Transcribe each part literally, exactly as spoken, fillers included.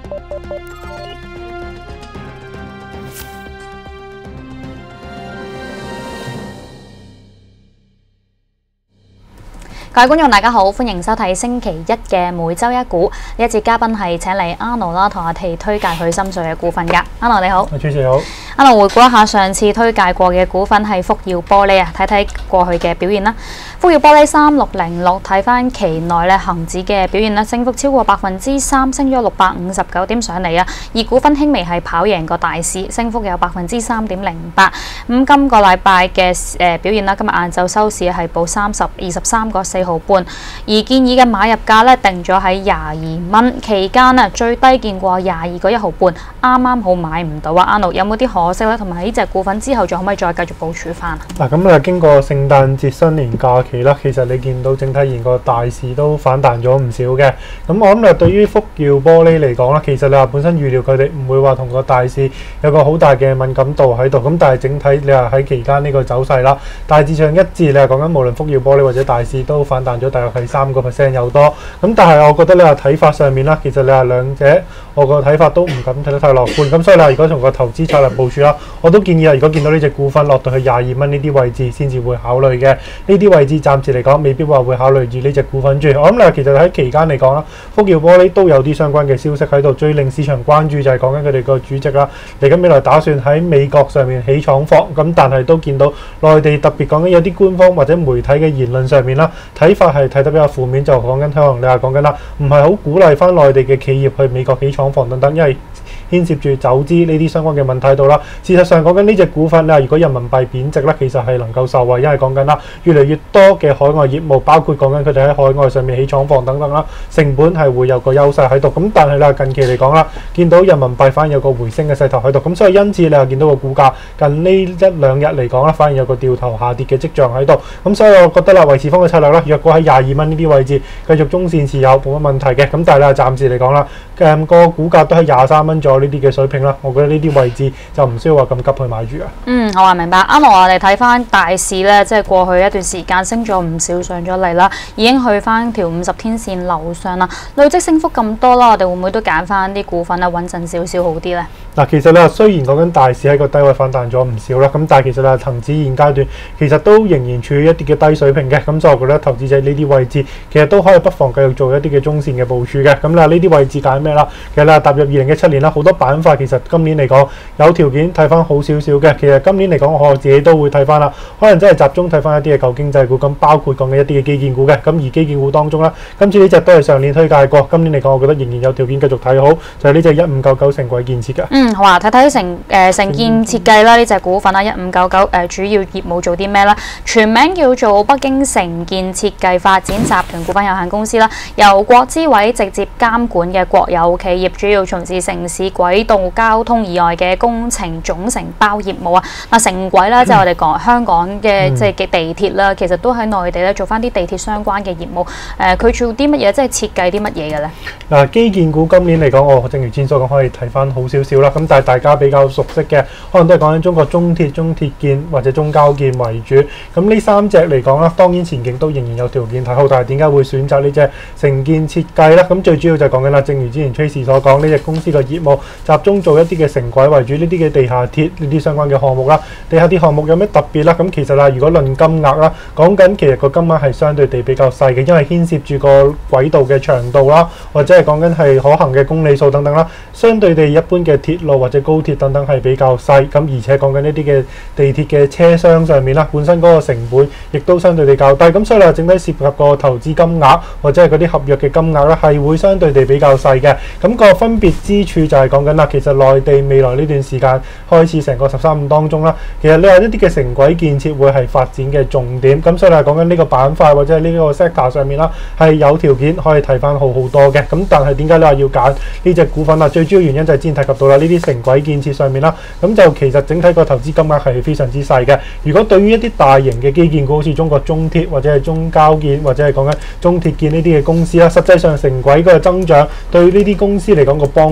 各位觀眾大家好，歡迎收睇星期一嘅每周一股。呢一節嘉賓係請嚟阿奴啦，同我哋推介佢心水嘅股份噶。阿奴你好， 主持好。 阿奴回顧一下上次推介過嘅股份係福耀玻璃啊，睇睇過去嘅表現啦。福耀玻璃三六零六，睇翻期內咧恒指嘅表現啦，升幅超過百分之三，升咗六百五十九點上嚟啊。而股份輕微係跑贏個大市，升幅有百分之三點零八。咁今個禮拜嘅誒表現啦，今日晏晝收市係報三十二十三個四毫半，而建議嘅買入價咧定咗喺廿二蚊，期間啊最低見過廿二個一毫半，啱啱好買唔到啊。阿奴有冇啲可惜咧？同埋呢隻股份之後仲可唔可以再繼續部署翻啊？ 嗱，咁啊經過聖誕節新年假期啦，其實你見到整體而個大市都反彈咗唔少嘅。咁我諗啊，對於福耀玻璃嚟講啦，其實你話本身預料佢哋唔會話同個大市有個好大嘅敏感度喺度。咁但係整體你話喺期間呢個走勢啦，大致上一致，你話講緊無論福耀玻璃或者大市都反彈咗大約係三個 percent 有多。咁但係我覺得你話睇法上面啦，其實你話兩者我個睇法都唔敢睇得太樂觀。咁所以你話如果從個投資策略部署啦，我都建議啊，如果見到呢隻股份落到去廿二蚊呢啲位置，先至會考慮嘅。呢啲位置暫時嚟講，未必話會考慮住呢隻股份住。我諗咧，其實喺期間嚟講啦，福耀玻璃都有啲相關嘅消息喺度，最令市場關注就係講緊佢哋個主席啦，嚟緊未來打算喺美國上面起廠房。咁但係都見到內地特別講緊有啲官方或者媒體嘅言論上面啦，睇法係睇得比較負面，就講緊可能你話講緊啦，唔係好鼓勵翻內地嘅企業去美國起廠房等等，因為牽涉住走資呢啲相關嘅問題度啦。事實上講緊呢隻股份咧，如果人民幣貶值咧，其實係能夠受惠，因為講緊啦，越嚟越多嘅海外業務，包括講緊佢哋喺海外上面起廠房等等啦，成本係會有個優勢喺度。咁但係咧近期嚟講啦，見到人民幣反而有個回升嘅勢頭喺度，咁所以因此你又見到個股價近呢一兩日嚟講啦，反而有個掉頭下跌嘅跡象喺度。咁所以我覺得啦，維持方嘅策略啦，若果喺廿二蚊呢啲位置繼續中線持有冇乜問題嘅。咁但係咧暫時嚟講啦，誒、嗯、個股價都喺廿三蚊左右呢啲嘅水平啦，我覺得呢啲位置就唔需要話咁急去買住啊。嗯， 我話明白。啱啱我哋睇翻大市咧，即係過去一段時間升咗唔少上咗嚟啦，已經去翻條五十天線樓上啦，累積升幅咁多啦，我哋會唔會都揀翻啲股份啊穩陣少少好啲咧？嗱，其實咧雖然講緊大市喺個低位反彈咗唔少啦，咁但係其實咧恒指現階段其實都仍然處於一啲嘅低水平嘅，咁所以我覺得投資者呢啲位置其實都可以不妨繼續做一啲嘅中線嘅部署嘅。咁咧呢啲位置揀咩啦？其實咧踏入二零一七年啦，好多板塊其實今年嚟講有條件睇翻好少少嘅。其實今年嚟講，我自己都會睇翻啦，可能真係集中睇翻一啲嘅舊經濟股，咁包括講嘅一啲嘅基建股嘅。咁而基建股當中啦，今次呢隻都係上年推介過，今年嚟講，我覺得仍然有條件繼續睇好，就係呢隻一五九九成軌建設嘅。嗯，好啊，睇睇成誒成建設計啦，呢隻股份啦，一五九九誒主要業務做啲咩啦？全名叫做北京成建設計發展集團股份有限公司啦，由國資委直接監管嘅國有企業，主要從事城市軌道交通以外嘅工程總承包業務啊。嗱，城軌咧，即係我哋講香港嘅即係嘅地鐵啦，其實都喺內地咧做翻啲地鐵相關嘅業務。誒、呃，佢做啲乜嘢？即係設計啲乜嘢嘅咧？嗱，基建股今年嚟講，我正如前所講，可以睇翻好少少啦。咁但係大家比較熟悉嘅，可能都係講緊中國中鐵、中鐵建或者中交建為主。咁呢三隻嚟講啦，當然前景都仍然有條件睇好，但係點解會選擇呢隻成建設計咧？咁最主要就係講緊啦，正如之前 Tracy 所講，呢隻公司嘅業務集中做一啲嘅城軌為主，呢啲嘅地下鐵呢啲相關嘅項目啦。地下鐵項目有咩特別啦？咁其實啦，如果論金額啦，講緊其實個金額係相對地比較細嘅，因為牽涉住個軌道嘅長度啦，或者係講緊係可行嘅公里數等等啦，相對地一般嘅鐵路或者高鐵等等係比較細。咁而且講緊呢啲嘅地鐵嘅車廂上面啦，本身嗰個成本亦都相對地較低。咁所以啦，整體涉及個投資金額或者係嗰啲合約嘅金額咧，係會相對地比較細嘅。咁個分別之處就係講緊啦，其實內地未來呢段時間開始成個十三五當中啦，其實你話一啲嘅城軌建設會係發展嘅重點。咁所以啦，講緊呢個板塊或者係呢個 sector 上面啦，係有條件可以睇翻好好多嘅。咁但係點解你話要揀呢隻股份啊？最主要原因就係之前提及到啦，呢啲城軌建設上面啦，咁就其實整體個投資金額係非常之細嘅。如果對於一啲大型嘅基建股，好似中國中鐵或者係中交建或者係講緊中鐵建呢啲嘅公司啦，實際上城軌嗰個增長對呢啲公司嚟講個幫助唔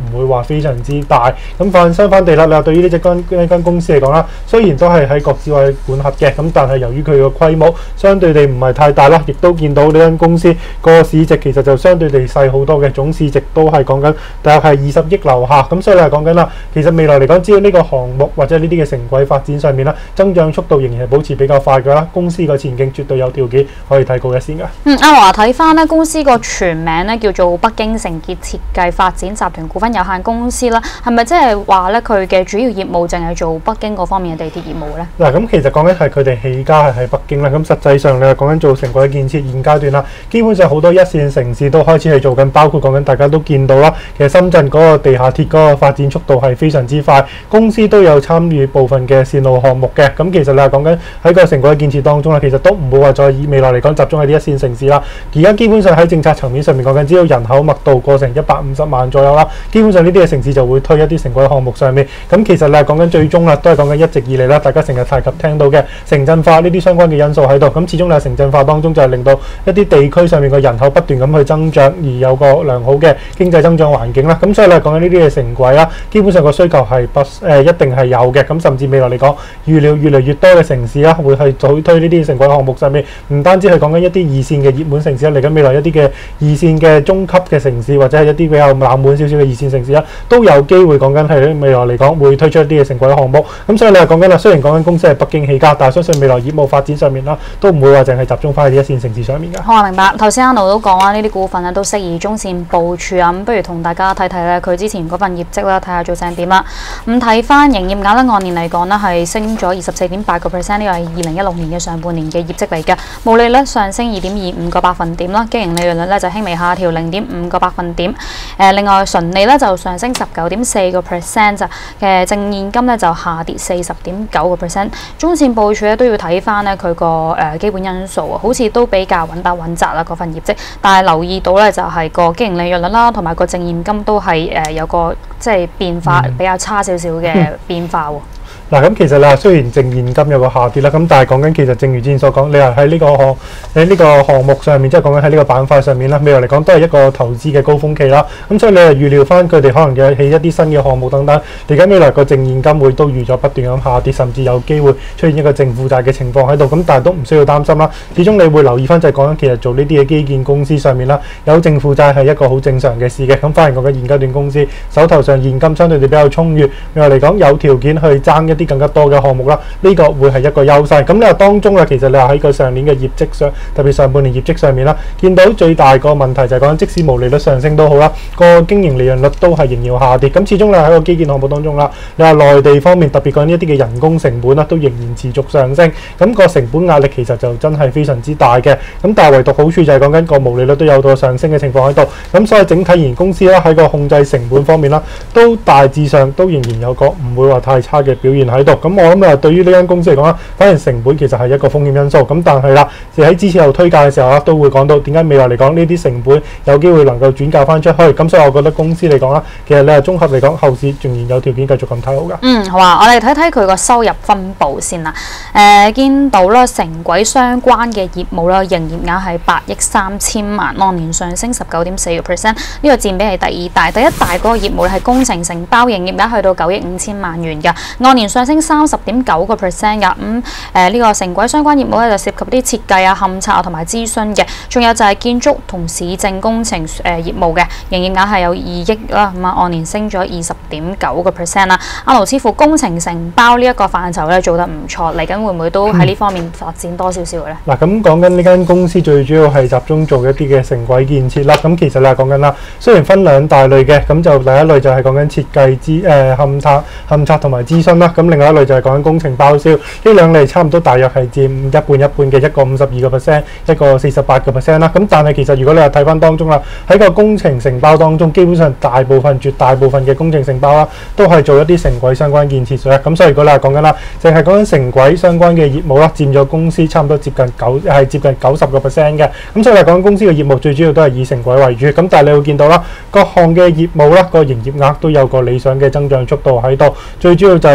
唔會話非常之大。咁反相反地啦，你話對於呢隻間呢間公司嚟講啦，雖然都係喺國資委管轄嘅，咁但係由於佢個規模相對地唔係太大啦，亦都見到呢間公司個市值其實就相對地細好多嘅，總市值都係講緊大約係二十億樓下。咁所以你係講緊啦，其實未來嚟講，只要呢個項目或者呢啲嘅城軌發展上面啦，增長速度仍然係保持比較快嘅啦，公司個前景絕對有條件可以提高一線嘅。 嗯，阿華睇翻咧公司個全名咧叫做北京城建設計發展集團股份有限公司啦，係咪即係話咧佢嘅主要業務淨係做北京嗰方面嘅地鐵業務咧？ 嗱，咁其實講緊係佢哋起家係喺北京啦，咁實際上你係講緊做城軌建設現階段啦，基本上好多一線城市都開始係做緊，包括講緊大家都見到啦，其實深圳嗰個地下鐵嗰個發展速度係非常之快，公司都有參與部分嘅線路項目嘅。咁其實你係講緊喺個城軌建設當中啦，其實都唔會話再以未來嚟講集中喺啲一線城市啦。而家基本上喺政策層面上面講緊，只要人口密度過成一百五十萬左右啦，基本上呢啲嘅城市就會推一啲城軌項目上面。咁其實你係講緊最終啦，都係講緊一直以嚟啦，大家成日提及聽到嘅城鎮化呢啲相關嘅因素喺度。咁始終你係城鎮化當中就係令到一啲地區上面嘅人口不斷咁去增長，而有個良好嘅經濟增長環境啦。咁所以你係講緊呢啲嘅城軌啦，基本上個需求係不誒、呃、一定係有嘅。咁甚至未來嚟講，預料越嚟越多嘅城市啦，會去早推呢啲城軌項目上面，唔單止係講緊一啲二線嘅熱門城市啦，嚟緊未來一啲嘅二線嘅中級嘅城市，或者係一啲比較冷門少少嘅二線城市啦，都有機會講緊係未來嚟講會推出一啲嘅城軌項目。咁所以你係講緊啦，雖然講緊公司係北京起家，但係相信未來業務發展上面啦，都唔會話淨係集中翻喺啲一線城市上面㗎。 好啊，明白。頭先阿奴都講啦，呢啲股份咧都適宜中線部署啊。咁不如同大家睇睇咧佢之前嗰份業績啦，睇下做成點啦。咁睇翻營業額咧，按年嚟講咧係升咗二十四點八個 percent， 呢個係二零一六年嘅上半年嘅業績嚟嘅。毛利率上升二點二五個百分點啦，經營利潤率咧就輕微下調零點五個百分點。誒、呃，另外純利咧就上升十九點四個 percent 咋嘅，淨現金咧就下跌四十點九個 percent。中線部署咧都要睇翻咧佢個誒基本因素啊，好似都比較穩打穩紮啦嗰份業績。但係留意到咧就係、是、個經營利潤率啦，同埋個淨現金都係誒、呃、有個即係變化比較差少少嘅變化喎。嗯嗱，咁其實你話雖然淨現金有個下跌啦，咁但係講緊其實正如之前所講，你話喺呢個項喺呢個項目上面，即係講緊喺呢個板塊上面啦，未來嚟講都係一個投資嘅高峰期啦。咁所以你係預料翻佢哋可能嘅起一啲新嘅項目等等，嚟緊未來個淨現金會都預咗不斷咁下跌，甚至有機會出現一個淨負債嘅情況喺度。咁但係都唔需要擔心啦。始終你會留意翻就係講緊其實做呢啲嘅基建公司上面啦，有淨負債係一個好正常嘅事嘅。咁反而講緊現階段公司手頭上現金相對地比較充裕，未來嚟講有條件去爭一啲更加多嘅項目啦，呢、這個會係一個優勢。咁你話當中啦，其實你話喺個上年嘅業績上，特別上半年業績上面啦，見到最大個問題就係講緊即使毛利率上升都好啦，個經營利潤率都係仍然下跌。咁始終你喺個基建項目當中啦，你話內地方面特別講一啲嘅人工成本啦，都仍然持續上升，咁、那個成本壓力其實就真係非常之大嘅。咁但係唯獨好處就係講緊個毛利率都有到上升嘅情況喺度。咁所以整體而言公司啦喺個控制成本方面啦，都大致上都仍然有個唔會話太差嘅表現喺度。咁我諗啊，對於呢間公司嚟講啦，反而成本其實係一個風險因素。咁但係啦，喺之前有推介嘅時候啦，都會講到點解未來嚟講呢啲成本有機會能夠轉嫁翻出去。咁所以我覺得公司嚟講啦，其實你係綜合嚟講，後市仍然有條件繼續咁睇好㗎。 嗯，好啊，我哋睇睇佢個收入分佈先啦。誒、呃，見到啦，城軌相關嘅業務啦，營業額係八億三千萬，按年上升十九點四個 percent，呢個佔比係第二大。第一大嗰個業務係工程承包，營業額去到九億五千萬元㗎，按年上升三十點九個 percent 㗎。咁誒呢個城軌相關業務咧就涉及啲設計啊、勘測啊同埋諮詢嘅，仲有就係建築同市政工程誒、呃、業務嘅，營業額係有二億啦，咁啊按年升咗二十點九個 percent 啦。阿盧似乎工程承包呢一個範疇咧做得唔錯，嚟緊會唔會都喺呢方面發展多少少嘅咧？嗱、 嗯，咁講緊呢間公司最主要係集中做一啲嘅城軌建設啦。咁其實你係講緊啦，雖然分兩大類嘅，咁就第一類就係講緊設計諮誒勘測、勘測同埋諮詢啦。咁另外一類就係講緊工程包銷，呢兩類差唔多大約係佔一半一半嘅，一個五十二個 percent， 一個四十八個 percent 啦。咁但係其實如果你係睇翻當中啦，喺個工程承包當中，基本上大部分絕大部分嘅工程承包啦，都係做一啲城軌相關建設嘅。咁所以如果你係講緊啦，淨係講緊城軌相關嘅業務啦，佔咗公司差唔多接近九係接近九十個 percent 嘅。咁所以嚟講公司嘅業務最主要都係以城軌為主。咁但係你會見到啦，各項嘅業務啦，個營業額都有個理想嘅增長速度喺度。最主要就係受惠翻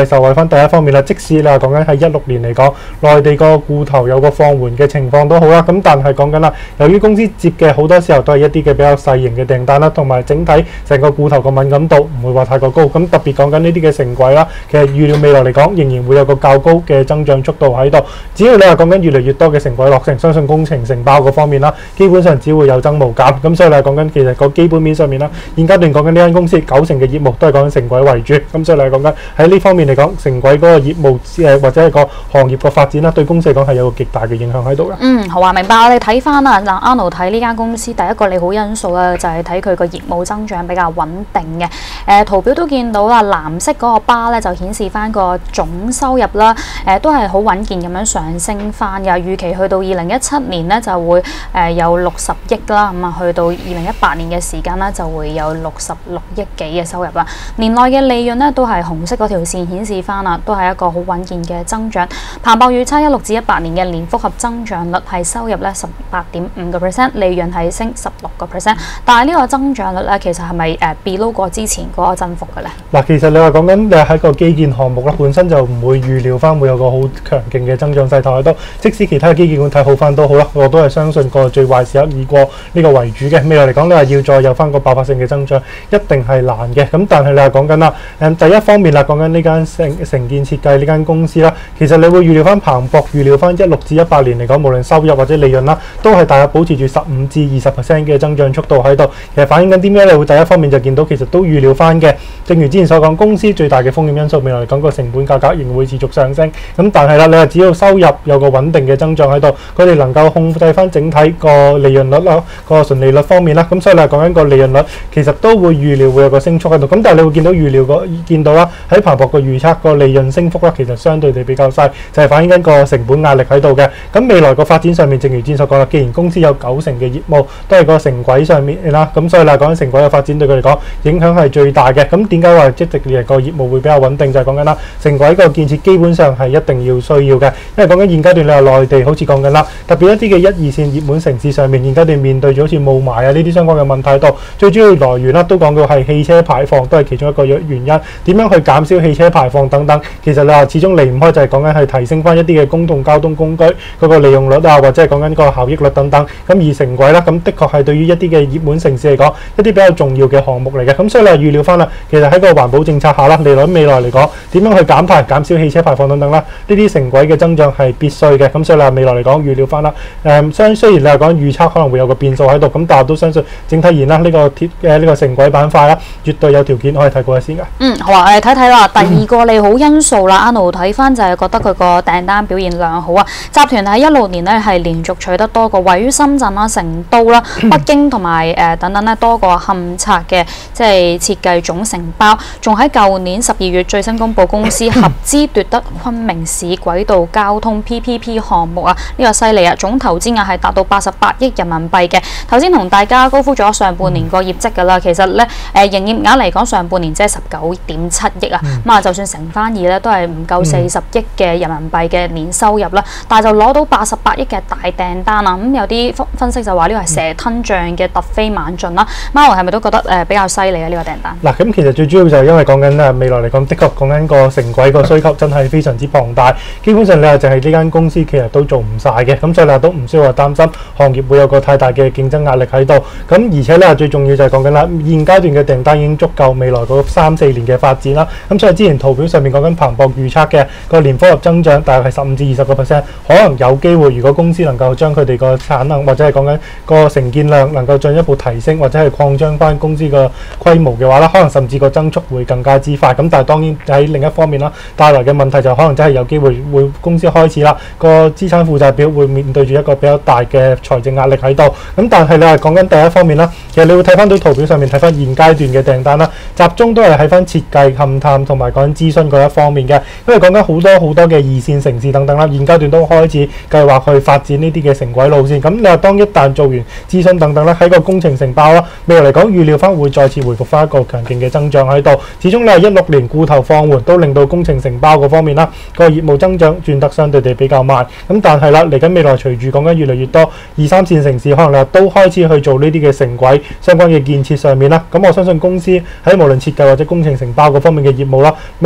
翻第一方面啦，即使你話講緊喺一六年嚟講，內地個固投有個放緩嘅情況都好啦，咁但係講緊啦，由於公司接嘅好多時候都係一啲嘅比較細型嘅訂單啦，同埋整體成個固投個敏感度唔會話太過高，咁特別講緊呢啲嘅成軌啦，其實預料未來嚟講仍然會有個較高嘅增長速度喺度。只要你話講緊越嚟越多嘅成軌落成，相信工程承包嗰方面啦，基本上只會有增無減。咁所以你係講緊其實個基本面上面啦，現階段講緊呢間公司九成嘅業務都係講緊成軌為主。咁所以你係講緊喺呢方面嚟講，成軌嗰個業務誒或者係個行業個發展啦，對公司嚟講係有個極大嘅影響喺度嘅。 嗯，好啊，明白。我哋睇翻啊，嗱，Arnold睇呢間公司第一個利好因素咧，就係睇佢個業務增長比較穩定嘅。誒、呃、圖表都見到啦，藍色嗰個巴咧就顯示翻個總收入啦，誒、呃、都係好穩健咁樣上升翻嘅。預期去到二零一七年咧就會誒、呃、有六十億啦，咁啊去到二零一八年嘅時間咧就會有六十六億幾嘅收入啦。年內嘅利潤咧都係紅色嗰條線顯示翻啦，都係一個好穩健嘅增長。彭博預測一六至一八年嘅年複合增長率係收入咧十八點五個 percent， 利潤係升十六個 percent。但係呢個增長率咧，其實係咪誒 below 過之前嗰個增幅嘅咧？嗱， 其實你話講緊你喺個基建項目啦，本身就唔會預料翻會有個好強勁嘅增長勢頭喺度。即使其他嘅基建股睇好翻都好啦，我都係相信個最壞時刻已過呢個為主嘅。未來嚟講，你話要再有翻個爆發性嘅增長，一定係難嘅。咁但係你話講緊啦，誒第一方面啦，講緊呢間成成建設計呢間公司啦，其實你會預料翻彭博預料翻一六至一八年嚟講，無論收入或者利潤啦，都係大約保持住十五至二十 percent 嘅增長速度喺度。其實反映緊啲咩？你會第一方面就見到其實都預料翻嘅。正如之前所講，公司最大嘅風險因素，未來嚟講個成本價格仍會持續上升。咁但係啦，你話只要收入有個穩定嘅增長喺度，佢哋能夠控制翻整體個利潤率啦、個純利率方面啦，咁所以你係講緊個利潤率其實都會預料會有個升速喺度。咁但係你會見到預料個見到啦，喺彭博個預測個利潤升幅啦，其實相對地比較細，就係反映緊個成本壓力喺度嘅。咁未來個發展上面，正如之前所講啦，既然公司有九成嘅業務都係個成軌上面啦，咁所以嚟講緊成軌嘅發展對佢嚟講影響係最大嘅。咁點解話即係嚟個業務會比較穩定？就係講緊啦，成軌個建設基本上係一定要需要嘅，因為講緊現階段你話內地好似講緊啦，特別一啲嘅一二線熱門城市上面，現階段面對咗好似霧霾啊呢啲相關嘅問題度，最主要來源啦都講到係汽車排放都係其中一個原因。點樣去減少汽車排放等等，其實你話始終離唔開就係講緊係提升翻一啲嘅公共交通工具嗰個利用率啊，或者係講緊個效益率等等。咁而成軌啦，咁的確係對於一啲嘅熱門城市嚟講，一啲比較重要嘅項目嚟嘅。咁所以你話預料翻啦，其實喺個環保政策下啦，利率未來嚟講，點樣去減排、減少汽車排放等等啦，呢啲成軌嘅增長係必須嘅。咁所以你話未來嚟講預料翻啦，誒雖雖然你話講預測可能會有個變數喺度，咁但係都相信整體而言啦，呢、這個鐵嘅呢個成軌板塊啦，絕對有條件可以睇過一先㗎。 嗯，好啊，我哋睇睇啦，第二個利好因素啦，Arnold睇翻就係覺得佢個訂單表現良好啊。集團喺一六年咧係連續取得多個位於深圳啦、成都啦、北京同埋誒等等咧多個勘測嘅即係設計總承包，仲喺舊年十二月最新公佈公司合資奪得昆明市軌道交通 P P P 項目啊，呢、這個犀利啊！總投資額係達到八十八億人民幣嘅。頭先同大家高呼咗上半年個業績㗎啦，其實咧誒營業額嚟講上半年即係十九點七億啊，咁啊就算乘翻二咧都係唔夠四十億嘅人民幣嘅年收入啦，但係就攞到八十八億嘅大訂單啊！咁、嗯、有啲分分析就話呢個係蛇吞象嘅突飛猛進啦。Mao 係咪都覺得誒、呃、比較犀利啊？呢、這個訂單嗱，咁其實最主要就係因為講緊誒未來嚟講，的確講緊個成軌個需求真係非常之龐大，基本上你話就係呢間公司其實都做唔晒嘅，咁所以你話都唔需要話擔心行業會有個太大嘅競爭壓力喺度。咁而且咧最重要就係講緊啦，現階段嘅訂單已經足夠未來嗰三四年嘅發展啦。咁所以之前圖表上面講緊彭博預測嘅個年複合增長大概係十五至二十個 percent， 可能有機會如果公司能夠將佢哋個產能或者係講緊個承建量能夠進一步提升，或者係擴張翻公司個規模嘅話啦，可能甚至個增速會更加之快。咁但係當然喺另一方面啦，帶來嘅問題就可能真係有機會會公司開始啦個資產負債表會面對住一個比較大嘅財政壓力喺度。咁但係你係講緊第一方面啦，其實你會睇翻到圖表上面睇翻現階段嘅訂單啦，集中都係喺翻設計、勘探同埋講緊諮詢嗰一方面嘅。因為講緊好多好多嘅二線城市等等啦，現階段都開始計劃去發展呢啲嘅成軌路線。咁你話當一旦做完諮詢等等啦，喺個工程承包啦，未來嚟講預料翻會再次回復翻一個強勁嘅增長喺度。始終你係一六年固投放緩，都令到工程承包嗰方面啦個業務增長轉得相對地比較慢。咁但係啦，嚟緊未來隨住講緊越嚟越多二三線城市，可能你都開始去做呢啲嘅成軌相關嘅建設上面啦。咁我相信公司喺無論設計或者工程承包嗰方面嘅業務啦，未來嚟講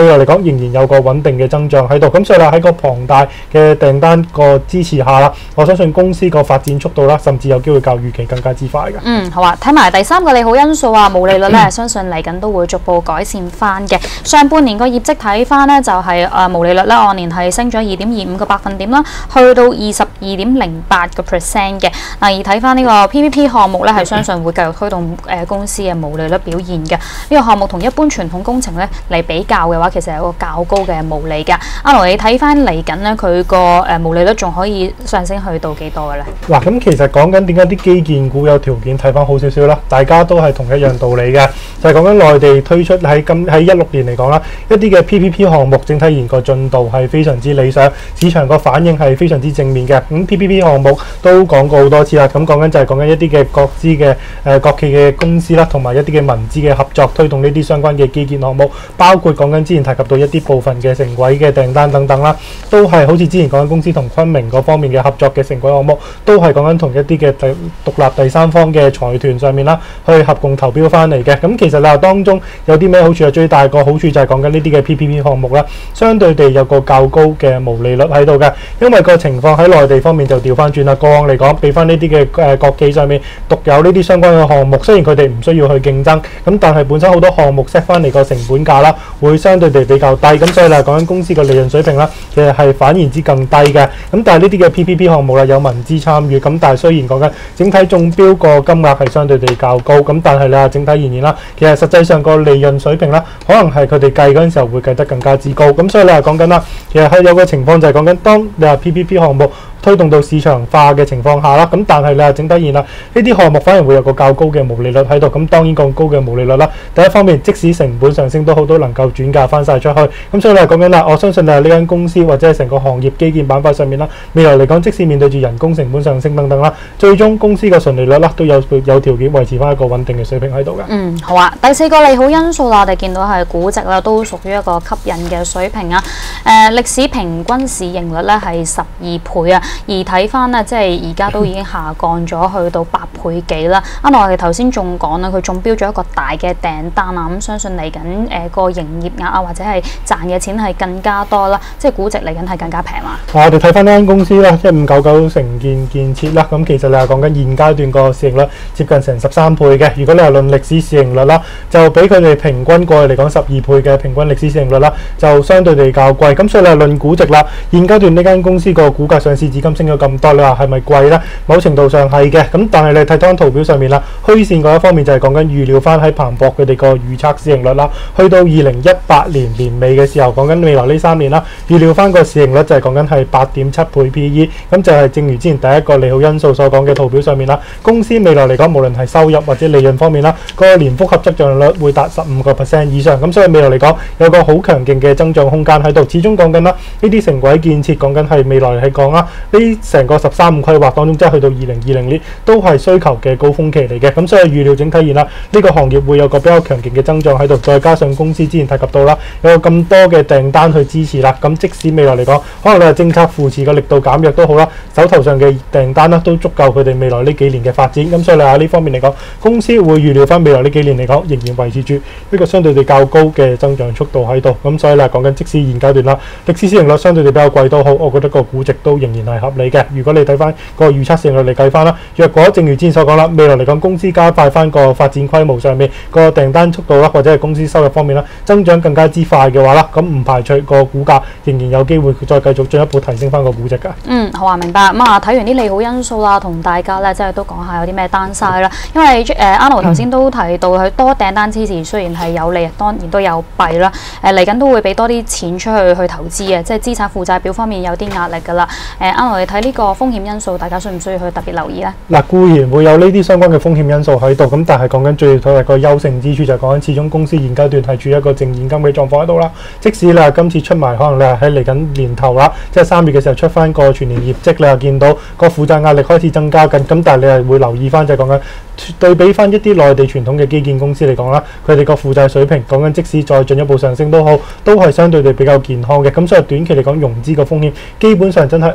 仍然有個穩定嘅增長喺度。咁所以啦，喺個龐大嘅訂單個支持下啦，我相信公司個發展速度啦，甚至有機會較預期更加之快嘅。 嗯，好啊，睇埋第三個利好因素啊，毛利率咧，相信嚟緊都會逐步改善翻嘅。上半年個業績睇翻呢，就係、是、誒毛利率咧按年係升咗二點二五個百分點啦，去到二十二點零八個 percent 嘅。嗱，而睇翻呢個 P P P 項目咧，係相信會繼續推動誒公司嘅毛利率表現嘅。呢、這個項目同一般傳統工程咧嚟比較嘅話，其實有個較高嘅毛利㗎。阿羅，你睇翻嚟緊咧，佢個誒毛利率仲可以上升去到幾多嘅咧？ 嗱，咁其實講緊點解啲基建股有條件睇翻好少少啦？大家都係同一樣道理嘅，就係講緊內地推出喺今喺一六年嚟講啦，一啲嘅 P P P 項目整體研個進度係非常之理想，市場個反應係非常之正面嘅。咁 P P P 項目都講過好多次啦，咁講緊就係講緊一啲嘅國資嘅誒國企嘅公司啦，同埋一啲嘅民資嘅合作推動呢啲相關嘅基建項目，包括講緊之前提及到一啲部分嘅城軌嘅訂單等等啦，都係好似之前講緊公司同昆明嗰方面嘅合作嘅城軌項目，都係講緊同一啲嘅第獨立第三方嘅財團上面啦，去合共投標翻嚟嘅。咁其實啦，當中有啲咩好處啊？最大個好處就係講緊呢啲嘅 P P P 項目啦，相對地有個較高嘅毛利率喺度嘅，因為個情況喺內地方面就調翻轉啦。過往嚟講，俾翻呢啲嘅誒國企上面獨有呢啲相關嘅項目，雖然佢哋唔需要去競爭，咁但係本身好多項目 set 翻嚟個成本價啦，會相對地比較低，咁所以啦，講緊公司嘅利潤水平啦，其實係反而之更低嘅。咁但係呢啲嘅 P P P 項目啦，有民資參與，咁但係雖然講緊整體中標個金額係相對地較高，咁但係啦，整體而言啦，其實實際上個利潤水平啦，可能係佢哋計嗰陣時候會計得更加之高。咁所以你話講緊啦，其實係有個情況就係講緊當你話 P P P 項目推動到市場化嘅情況下啦，咁但係你話整體而言啦，呢啲項目反而會有個較高嘅毛利率喺度。咁當然咁高嘅毛利率啦，第一方面即使成本上升都好，都能夠轉嫁翻晒出去。咁所以你話講緊啦，我相信你係呢間公司或者係成個行業基建板塊上面啦，未來嚟講，即使面對住人工成本上升等等啦，最終公司嘅純利率啦都有有條件維持翻一個穩定嘅水平喺度嘅。 嗯，好啊。第四個利好因素啦，我哋見到係估值啦，都屬於一個吸引嘅水平啊。誒、呃，歷史平均市盈率咧係十二倍啊，而睇翻咧，即係而家都已經下降咗去到八倍幾啦。啱啱我哋頭先仲講啦，佢中標咗一個大嘅訂單啊，咁相信嚟緊誒個營業額啊，或者係賺嘅錢係更加多啦，即係估值嚟緊係更加平嘛。 我哋睇翻呢間公司啦，一五九九城建建設啦，咁其實你係講緊現階段個市盈率接近成十三倍嘅。如果你係論歷史市盈率啦，就比佢哋平均過去嚟講十二倍嘅平均歷史市盈率啦，就相對地較貴。咁所以你係論估值啦，現階段呢間公司個股價上市至今升咗咁多，你話係咪貴呢？某程度上係嘅。咁但係你睇翻圖表上面啦，虛線嗰一方面就係講緊預料翻喺彭博佢哋個預測市盈率啦，去到二零一八年年尾嘅時候，講緊未來呢三年啦，預料翻個市盈率就係講緊係八點七倍 P E。咁就係正如之前第一個利好因素所講嘅圖表上面啦，公司未來嚟講，無論係收入或者利潤方面啦，個年複合增長率會達十五個 percent 以上。咁所以未來嚟講，有個好強勁嘅增長空間喺度。始終講緊啦，呢啲城軌建設講緊係未來係講啦，呢成個十三五規劃當中，即係去到二零二零年都係需求嘅高峰期嚟嘅。咁所以預料整體而言啦，呢個行業會有個比較強勁嘅增長喺度。再加上公司之前提及到啦，有咁多嘅訂單去支持啦，咁即使未來嚟講，可能你係政策扶持嘅力度減弱都好啦，手頭上嘅訂單啦都足夠佢哋未來呢幾年嘅發展。咁所以喺呢方面嚟講，公司會預料翻未來呢幾年嚟講，仍然維持住呢個相對地較高嘅增長速度喺度。咁所以咧講緊，即使現階段啦，歷史市盈率相對地比較貴都好，我覺得個估值都仍然係合理嘅。如果你睇翻個預測市盈率嚟計翻啦，若果正如之前所講啦，未來嚟講公司加快翻個發展規模上面個訂單速度啦，或者係公司收入方面啦，增長更加之快嘅話啦，咁唔排除個股價仍然有機會再繼續進一步提升翻個估值㗎。 嗯，好啊，明白。咁啊，睇完啲利好因素啦，同大家咧即係都講下有啲咩單晒啦。因為誒 Arnold 頭先都提到佢多訂單支持，雖然係有利，當然都有弊啦。誒嚟緊都會俾多啲錢出去去投資啊，即係資產負債表方面有啲壓力㗎啦。誒 Arnold 你睇呢個風險因素，大家需唔需要去特別留意咧？ 嗱，固然會有呢啲相關嘅風險因素喺度，咁但係講緊最大個優勝之處就係講緊始終公司現階段係處於一個淨現金嘅狀況喺度啦。即使你話今次出埋，可能你係喺嚟緊年頭啦，即係三月嘅時候出翻個全年業績，你又見到個負債壓力開始增加緊，咁但係你係會留意翻就係講緊對比翻一啲內地傳統嘅基建公司嚟講啦，佢哋個負債水平講緊即使再進一步上升都好，都係相對地比較健康嘅。咁所以短期嚟講，融資個風險基本上真係唔會話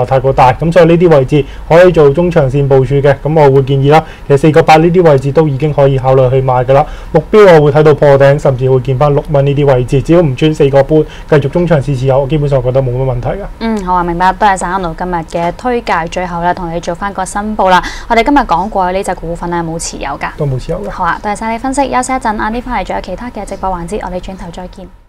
話太過大，咁所以呢啲位置可以做中長線部署嘅。咁我會建議啦，其實四個八呢啲位置都已經可以考慮去買㗎啦。目標我會睇到破頂，甚至會見翻六蚊呢啲位置，只要唔穿四個半，繼續中長線持有，我基本上覺得冇乜問題㗎。 嗯，好啊，明白。多謝晒阿奴今日嘅推介，最後咧同你做翻個申報啦。我哋今日講過呢隻股份咧冇持有㗎， 都冇持有㗎。 好啊，多謝晒你分析。休息一陣，晏啲翻嚟仲有其他嘅直播環節，我哋轉頭再見。